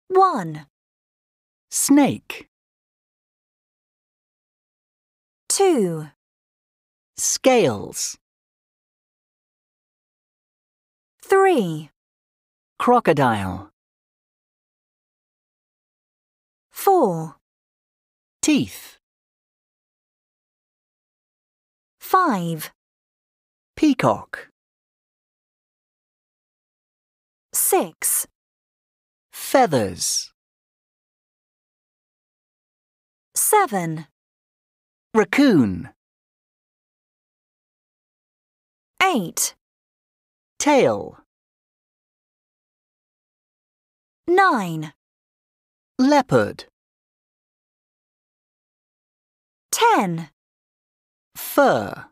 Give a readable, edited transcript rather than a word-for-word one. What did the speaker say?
1, snake, 2, scales, 3, crocodile, 4, teeth, 5, peacock, 6, feathers, 7, raccoon, 8, tail, 9, leopard, 10. fur.